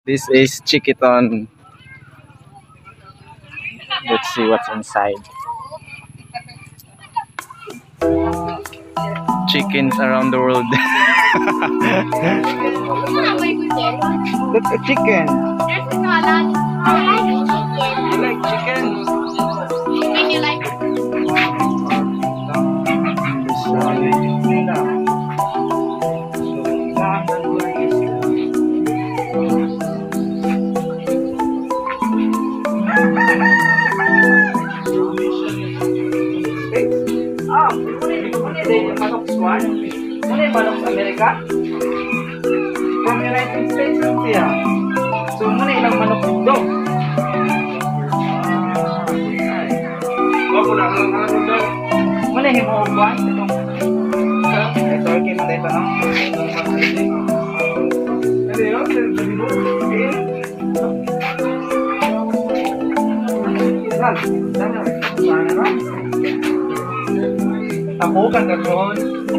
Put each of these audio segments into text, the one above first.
This is Chickitton. Let's see what's inside. Chickens around the world. Look at chicken. I like chicken. You like Manok swan? Ano yung manok sa Amerika? From United States lang siya. So, muna ilang manok dito? Muna yung mga upuan? Ito, okay mo dito, no? Ano yun? Ako kan gagawin.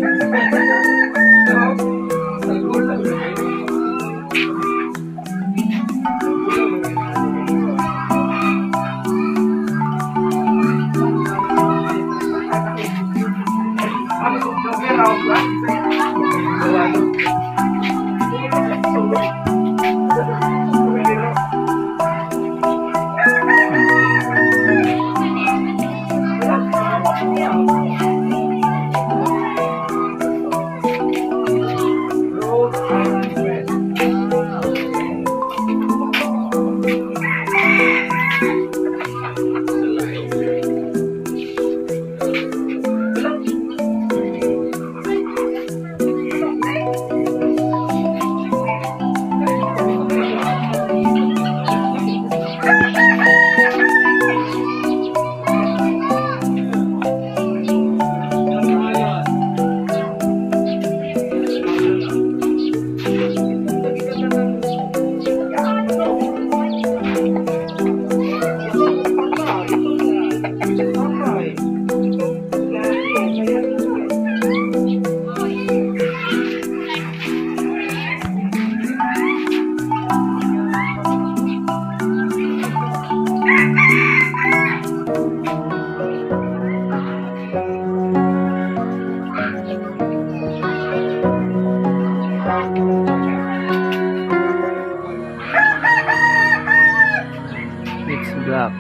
It's black.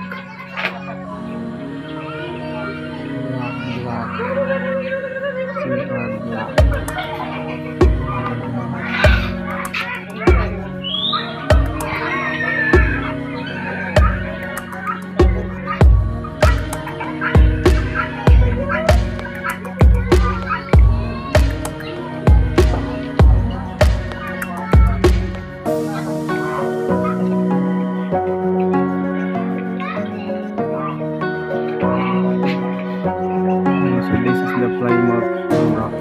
Black. They are black. So this is the Plymouth rock.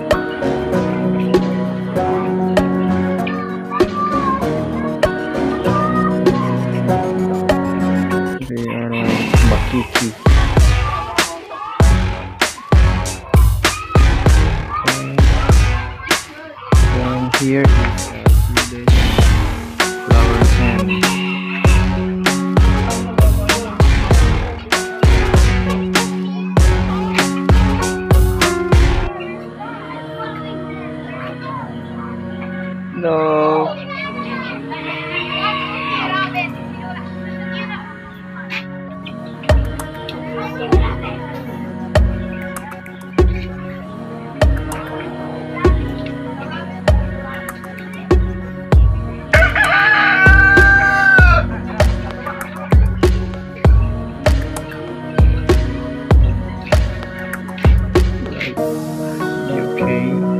They are like bakiki. And here is Swedish flower hen. No. UK.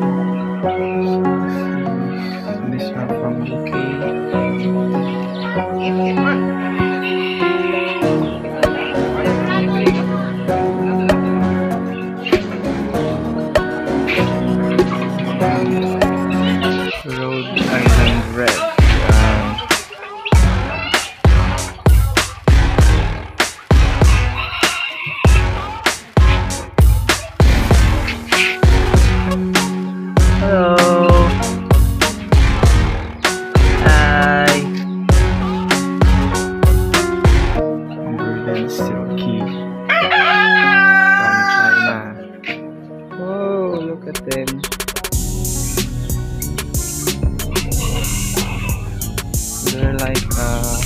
These are from UK. Rhode Island Red. Hello. Hi. They're like